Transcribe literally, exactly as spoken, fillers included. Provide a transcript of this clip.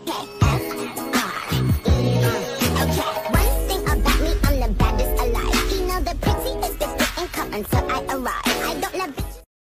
K F R. Okay, one thing about me, I'm the baddest alive. You know the pretty is the fit and come until I arrive. I don't love